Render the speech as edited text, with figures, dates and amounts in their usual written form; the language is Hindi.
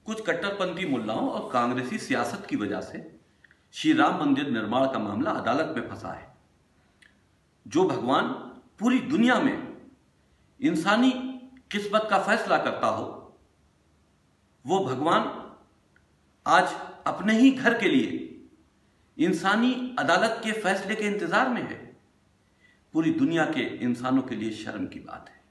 कुछ कट्टरपंथी मुल्लाओं और कांग्रेसी सियासत की वजह से श्री राम मंदिर निर्माण का मामला अदालत में फंसा है। जो भगवान पूरी दुनिया में इंसानी किस्मत का फैसला करता हो, वो भगवान आज अपने ही घर के लिए इंसानी अदालत के फैसले के इंतजार में है। पूरी दुनिया के इंसानों के लिए शर्म की बात है।